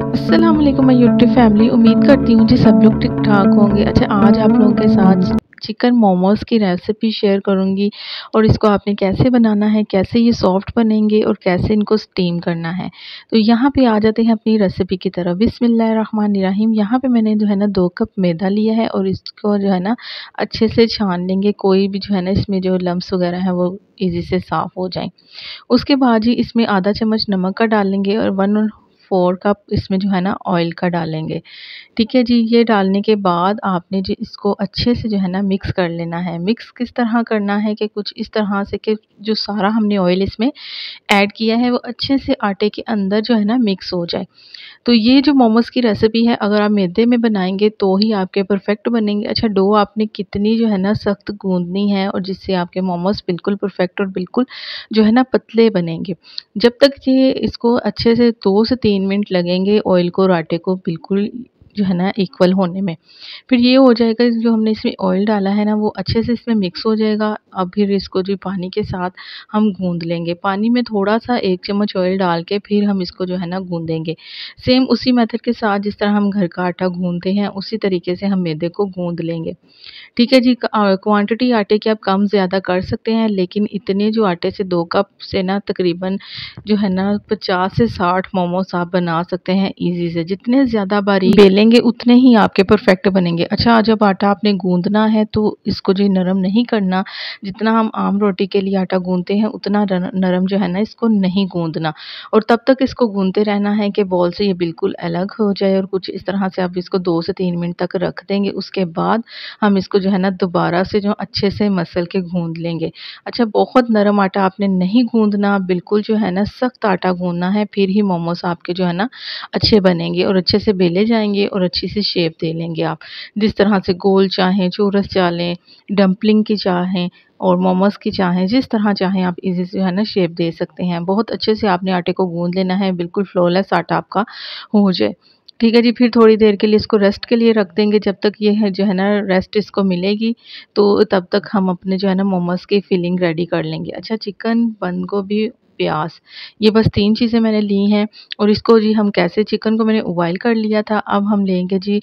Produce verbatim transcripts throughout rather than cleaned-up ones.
अस्सलाम वालेकुम my YouTube family. उम्मीद करती हूँ जी सब लोग ठीक ठाक होंगे। अच्छा, आज आप लोगों के साथ चिकन मोमोज़ की रेसिपी शेयर करूँगी और इसको आपने कैसे बनाना है, कैसे ये सॉफ्ट बनेंगे और कैसे इनको स्टीम करना है। तो यहाँ पे आ जाते हैं अपनी रेसिपी की तरफ। बिस्मिल्लाहिर्रहमानिर्रहीम। यहाँ पे मैंने जो है ना दो कप मैदा लिया है और इसको जो है ना अच्छे से छान लेंगे। कोई भी जो है ना इसमें जो लम्स वगैरह है वो ईज़ी से साफ़ हो जाएँ। उसके बाद जी इसमें आधा चम्मच नमक का डालेंगे और वन फोर कप इसमें जो है ना ऑयल का डालेंगे। ठीक है जी, ये डालने के बाद आपने जी इसको अच्छे से जो है ना मिक्स कर लेना है। मिक्स किस तरह करना है कि कुछ इस तरह से कि जो सारा हमने ऑयल इसमें ऐड किया है वो अच्छे से आटे के अंदर जो है ना मिक्स हो जाए। तो ये जो मोमोज़ की रेसिपी है अगर आप मैदे में बनाएँगे तो ही आपके परफेक्ट बनेंगे। अच्छा, डो आपने कितनी जो है ना सख्त गूँदनी है और जिससे आपके मोमोज़ बिल्कुल परफेक्ट और बिल्कुल जो है ना पतले बनेंगे। जब तक ये इसको अच्छे से दो से तीन मिनट लगेंगे ऑयल को और आटे को बिल्कुल जो है ना इक्वल होने में। फिर ये हो जाएगा जो हमने इसमें ऑयल डाला है ना वो अच्छे से इसमें मिक्स हो जाएगा। अब फिर इसको जो पानी के साथ हम गूँध लेंगे। पानी में थोड़ा-सा एक चम्मच ऑयल डाल के फिर हम इसको जो है ना गूँधेंगे। सेम उसी मेथड के साथ जिस तरह हम घर का आटा गूँधते हैं उसी तरीके से हम मैदे को गूँध लेंगे। ठीक है जी, अ, क्वांटिटी आटे की आप कम ज़्यादा कर सकते हैं, लेकिन इतने जो आटे से दो कप से ना तकरीबन जो है ना पचास से साठ मोमोज़ आप बना सकते हैं ईज़ी से। जितने ज़्यादा बारीक बेलेंगे उतने ही आपके परफेक्ट बनेंगे। अच्छा, जब आटा आपने गूँधना है तो इसको जो नरम नहीं करना। जितना हम आम रोटी के लिए आटा गूँधते हैं उतना र नरम जो है ना इसको नहीं गूँधना और तब तक इसको गूँधते रहना है कि बॉल से ये बिल्कुल अलग हो जाए और कुछ इस तरह से आप इसको दो से तीन मिनट तक रख देंगे। उसके बाद हम इसको जो है ना दोबारा से जो अच्छे से मसल के गूँध लेंगे। अच्छा, बहुत नरम आटा आपने नहीं गूँधना, बिल्कुल जो है ना सख्त आटा गूँधना है, फिर ही मोमोज़ आपके जो है ना अच्छे बनेंगे और अच्छे से बेले जाएँगे और अच्छी सी शेप दे लेंगे आप। जिस तरह से गोल चाहें, चौरस चाहें, डम्पलिंग की चाहें और मोमोज़ की चाहें, जिस तरह चाहें आप इज़ी से जो है ना शेप दे सकते हैं। बहुत अच्छे से आपने आटे को गूँध लेना है, बिल्कुल फ्लॉलेस आटा आपका हो जाए। ठीक है जी, फिर थोड़ी देर के लिए इसको रेस्ट के लिए रख देंगे। जब तक ये है जो है ना रेस्ट इसको मिलेगी तो तब तक हम अपने जो है ना मोमोज़ की फिलिंग रेडी कर लेंगे। अच्छा, चिकन, बंद गोभी, प्याज़, ये बस तीन चीज़ें मैंने ली हैं और इसको जी हम कैसे चिकन को मैंने उबाइल कर लिया था। अब हम लेंगे जी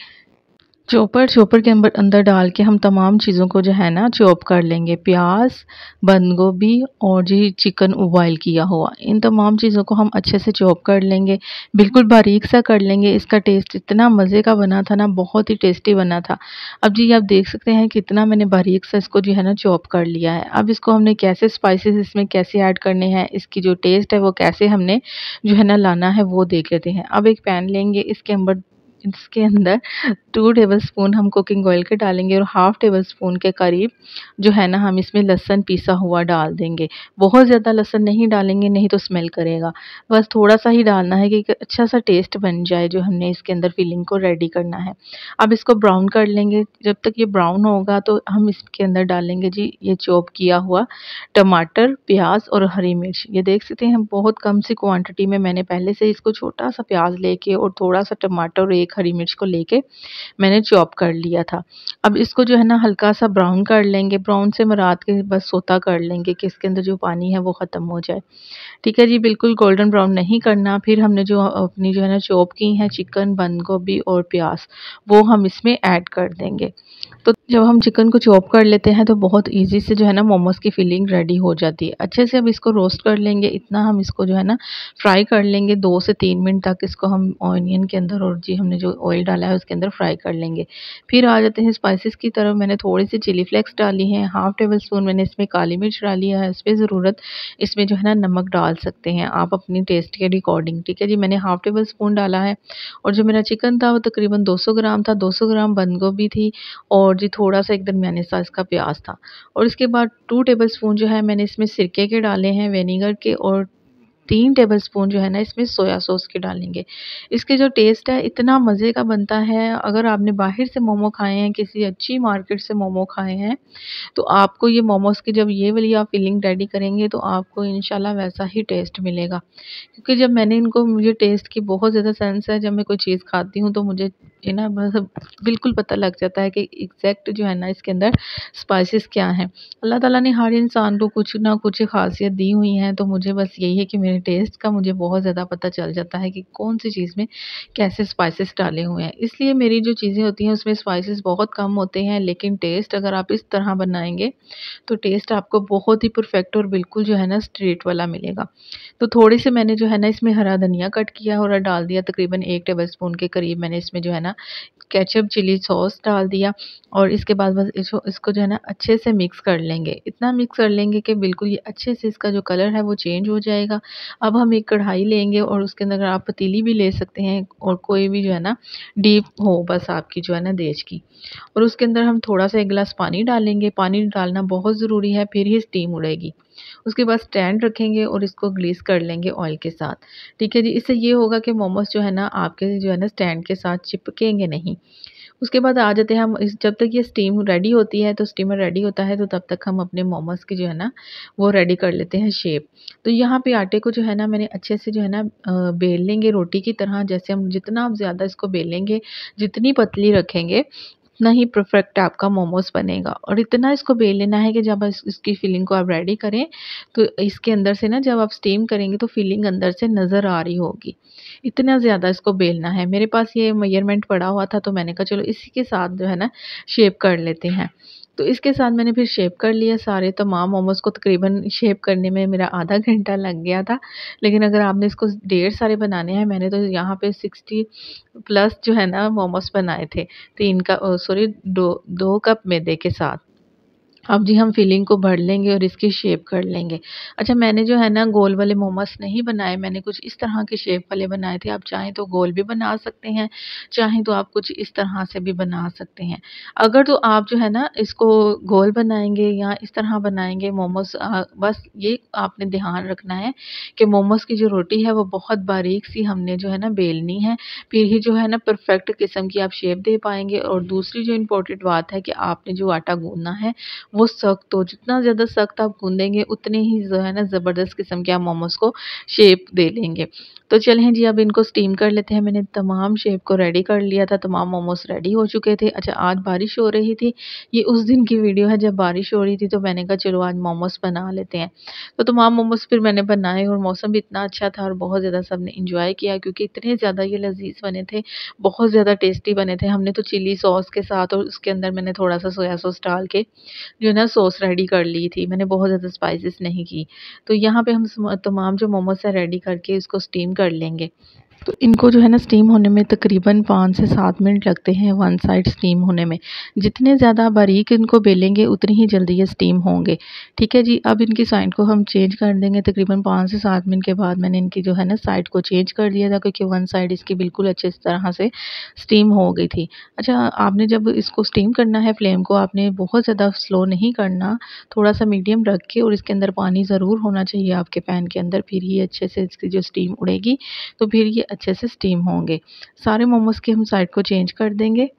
चॉपर। चॉपर के अंबर अंदर डाल के हम तमाम चीज़ों को जो है ना चॉप कर लेंगे। प्याज, बंद गोभी और जी चिकन उबाइल किया हुआ, इन तमाम चीज़ों को हम अच्छे से चॉप कर लेंगे। बिल्कुल बारीक सा कर लेंगे। इसका टेस्ट इतना मज़े का बना था ना, बहुत ही टेस्टी बना था। अब जी आप देख सकते हैं कितना मैंने बारीक सा इसको जो है ना चॉप कर लिया है। अब इसको हमने कैसे स्पाइसेस इसमें कैसे ऐड करने हैं, इसकी जो टेस्ट है वो कैसे हमने जो है ना लाना है वो देख लेते हैं। अब एक पैन लेंगे, इसके अंबर इसके अंदर टू टेबलस्पून हम कुकिंग ऑयल के डालेंगे और हाफ़ टेबलस्पून के करीब जो है ना हम इसमें लहसुन पिसा हुआ डाल देंगे। बहुत ज़्यादा लहसुन नहीं डालेंगे, नहीं तो स्मेल करेगा। बस थोड़ा-सा ही डालना है कि एक अच्छा-सा टेस्ट बन जाए जो हमने इसके अंदर फिलिंग को रेडी करना है। अब इसको ब्राउन कर लेंगे। जब तक ये ब्राउन होगा तो हम इसके अंदर डालेंगे जी ये चॉप किया हुआ टमाटर, प्याज़ और हरी मिर्च। ये देख सकते हैं बहुत कम सी क्वांटिटी में मैंने पहले से इसको छोटा-सा प्याज़ लेके और थोड़ा-सा टमाटर और एक हरी मिर्च को लेके मैंने चॉप कर लिया था। अब इसको जो है ना हल्का-सा ब्राउन कर लेंगे। ब्राउन से मुराद के बस सोता कर लेंगे कि इसके अंदर जो पानी है वो ख़त्म हो जाए। ठीक है जी, बिल्कुल गोल्डन ब्राउन नहीं करना। फिर हमने जो अपनी जो है ना चॉप की हैं चिकन, बंद गोभी और प्याज़, वो हम इसमें ऐड कर देंगे। तो जब हम चिकन को चॉप कर लेते हैं तो बहुत ईज़ी से जो है ना मोमोज़ की फिलिंग रेडी हो जाती है। अच्छे से अब इसको रोस्ट कर लेंगे। इतना हम इसको जो है ना फ्राई कर लेंगे, दो से तीन मिनट तक इसको हम ऑनियन के अंदर और जी हमने जो ऑयल डाला है उसके अंदर फ्राई कर लेंगे। फिर आ जाते हैं स्पाइसेस की तरफ। मैंने थोड़ी-सी चिली फ्लेक्स डाली हैं, हाफ़ टेबल स्पून मैंने इसमें काली मिर्च डाली है, इस पे ज़रूरत इसमें जो है ना नमक डाल सकते हैं आप अपनी टेस्ट के अकॉर्डिंग। ठीक है जी, मैंने हाफ़ टेबल स्पून डाला है और जो मेरा चिकन था वो तकरीबन दो सौ ग्राम था। दो सौ ग्राम बंद गोभी थी और जी थोड़ा-सा एक दरमियाने साइज़ का प्याज़ था और इसके बाद टू टेबलस्पून जो है मैंने इसमें सिरके के डाले हैं, विनेगर के, और तीन टेबलस्पून जो है ना इसमें सोया सॉस के डालेंगे। इसके जो टेस्ट है इतना मज़े का बनता है। अगर आपने बाहर से मोमो खाए हैं, किसी अच्छी मार्केट से मोमो खाए हैं, तो आपको ये मोमोज़ की जब ये वाली आप फिलिंग रेडी करेंगे तो आपको इंशाल्लाह वैसा ही टेस्ट मिलेगा। क्योंकि जब मैंने इनको मुझे टेस्ट की बहुत ज़्यादा सेंस है, जब मैं कोई चीज़ खाती हूँ तो मुझे ये ना मतलब बिल्कुल पता लग जाता है कि एग्जैक्ट जो है ना इसके अंदर स्पाइसेस क्या हैं। अल्लाह ताला ने हर इंसान को कुछ ना कुछ ख़ासियत दी हुई हैं, तो मुझे बस यही है कि मेरे टेस्ट का मुझे बहुत ज़्यादा पता चल जाता है कि कौन-सी चीज़ में कैसे स्पाइसेस डाले हुए हैं। इसलिए मेरी जो चीज़ें होती हैं उसमें स्पाइसेस बहुत कम होते हैं, लेकिन टेस्ट अगर आप इस तरह बनाएँगे तो टेस्ट आपको बहुत ही परफेक्ट और बिल्कुल जो है ना स्ट्रेट वाला मिलेगा। तो थोड़े से मैंने जो है ना इसमें हरा धनिया कट किया और डाल दिया, तकरीबन एक टेबलस्पून के करीब मैंने इसमें जो है ना केचप चिली सॉस डाल दिया और इसके बाद बस इसको इसको जो है ना अच्छे से मिक्स कर लेंगे। इतना मिक्स कर लेंगे कि बिल्कुल ये अच्छे से इसका जो कलर है वो चेंज हो जाएगा। अब हम एक कढ़ाई लेंगे और उसके अंदर आप पतीली भी ले सकते हैं और कोई भी जो है ना डीप हो बस आपकी जो है ना देश की। और उसके अंदर हम थोड़ा-सा एक गिलास पानी डालेंगे, पानी डालना बहुत ज़रूरी है, फिर ही स्टीम उड़ेगी। उसके बाद स्टैंड रखेंगे और इसको ग्रीस कर लेंगे ऑयल के साथ। ठीक है जी, इससे ये होगा कि मोमोज़ जो है ना आपके जो है ना स्टैंड के साथ चिपकेंगे नहीं। उसके बाद आ जाते हैं हम इस जब तक ये स्टीम रेडी होती है, तो स्टीमर रेडी होता है, तो तब तक हम अपने मोमोज़ की जो है ना वो रेडी कर लेते हैं शेप। तो यहाँ पे आटे को जो है ना मैंने अच्छे से जो है ना अ, बेल लेंगे रोटी की तरह। जैसे हम जितना आप ज़्यादा इसको बेलेंगे, जितनी पतली रखेंगे, उतना ही परफेक्ट आपका मोमोज़ बनेगा। और इतना इसको बेल लेना है कि जब इस इसकी फिलिंग को आप रेडी करें, तो इसके अंदर से ना जब आप स्टीम करेंगे तो फिलिंग अंदर से नज़र आ रही होगी। इतना ज़्यादा इसको बेलना है। मेरे पास ये मेजरमेंट पड़ा हुआ था, तो मैंने कहा चलो इसी के साथ जो है ना शेप कर लेते हैं। तो इसके साथ मैंने फिर शेप कर लिया सारे तमाम मोमोज़ को। तकरीबन शेप करने में मेरा आधा घंटा लग गया था। लेकिन अगर आपने इसको ढेर सारे बनाने हैं, मैंने तो यहाँ पे साठ प्लस जो है ना मोमोज़ बनाए थे। तीन का अ, सॉरी दो दो कप मैदे के साथ। अब जी हम फिलिंग को भर लेंगे और इसकी शेप कर लेंगे। अच्छा, मैंने जो है ना गोल वाले मोमोज़ नहीं बनाए, मैंने कुछ इस तरह के शेप वाले बनाए थे। आप चाहें तो गोल भी बना सकते हैं, चाहें तो आप कुछ इस तरह से भी बना सकते हैं। अगर तो आप जो है ना इसको गोल बनाएँगे या इस तरह बनाएँगे मोमोज़, अ, बस ये आपने ध्यान रखना है कि मोमोज़ की जो रोटी है वो बहुत बारीक-सी हमने जो है ना बेलनी है, फिर ही जो है ना परफेक्ट किस्म की आप शेप दे पाएँगे। और दूसरी जो इम्पोर्टेंट बात है कि आपने जो आटा गूँथना है वो सख्त हो, जितना ज़्यादा सख्त आप गूँदेंगे उतने ही जो है ना ज़बरदस्त किस्म के आप मोमोज़ को शेप दे लेंगे। तो चलें जी, अब इनको स्टीम कर लेते हैं। मैंने तमाम शेप को रेडी कर लिया था, तमाम मोमोज़ रेडी हो चुके थे। अच्छा, आज बारिश हो रही थी, ये उस दिन की वीडियो है जब बारिश हो रही थी, तो मैंने कहा चलो आज मोमोज़ बना लेते हैं। तो तमाम मोमोज़ फिर मैंने बनाए और मौसम भी इतना अच्छा था और बहुत ज़्यादा सबने एन्जॉय किया, क्योंकि इतने ज़्यादा ये लज़ीज़ बने थे, बहुत ज़्यादा टेस्टी बने थे। हमने तो चिली सॉस के साथ और उसके अंदर मैंने थोड़ा-सा सोया सॉस डाल के जो है ना सॉस रेडी कर ली थी। मैंने बहुत ज़्यादा स्पाइसेस नहीं की। तो यहाँ पे हम सम तमाम जो मोमोज़ है रेडी करके इसको स्टीम कर लेंगे। तो इनको जो है ना स्टीम होने में तकरीबन पाँच से सात मिनट लगते हैं, वन साइड स्टीम होने में। जितने ज़्यादा बारीक इनको बेलेंगे उतनी ही जल्दी ये स्टीम होंगे। ठीक है जी, अब इनकी साइड को हम चेंज कर देंगे। तकरीबन पाँच से सात मिनट के बाद मैंने इनकी जो है ना साइड को चेंज कर दिया था, क्योंकि वन साइड इसकी बिल्कुल अच्छे तरह से स्टीम हो गई थी। अच्छा, आपने जब इसको स्टीम करना है, फ्लेम को आपने बहुत ज़्यादा स्लो नहीं करना, थोड़ा-सा मीडियम रख के, और इसके अंदर पानी ज़रूर होना चाहिए आपके पैन के अंदर, फिर ही अच्छे से इसकी जो स्टीम उड़ेगी, तो फिर ये अच्छे से स्टीम होंगे। सारे मोमोज़ की हम साइड को चेंज कर देंगे।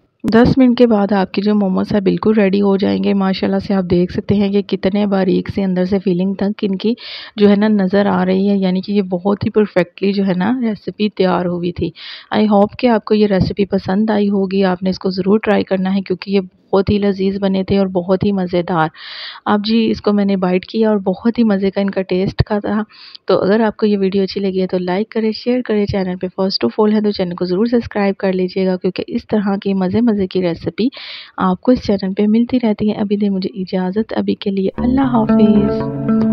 दस मिनट के बाद आपके जो मोमोज़ है बिल्कुल रेडी हो जाएँगे। माशाल्लाह से आप देख सकते हैं कि कितने बारीक से अंदर से फीलिंग तक इनकी जो है ना नज़र आ रही है, यानी कि ये बहुत ही परफेक्टली जो है ना रेसिपी तैयार हुई थी। आई होप कि आपको ये रेसिपी पसंद आई होगी। आपने इसको ज़रूर ट्राई करना है, क्योंकि ये बहुत ही लज़ीज़ बने थे और बहुत ही मज़ेदार। अब जी इसको मैंने बाइट किया और बहुत ही मज़े का इनका टेस्ट का था। तो अगर आपको ये वीडियो अच्छी लगी है तो लाइक करें, शेयर करें। चैनल पे फर्स्ट ऑफ ऑल है तो चैनल को ज़रूर सब्सक्राइब कर लीजिएगा, क्योंकि इस तरह की मज़े मज़े की रेसिपी आपको इस चैनल पे मिलती रहती है। अभी दें मुझे इजाज़त, अभी के लिए अल्लाह हाफ़िज़।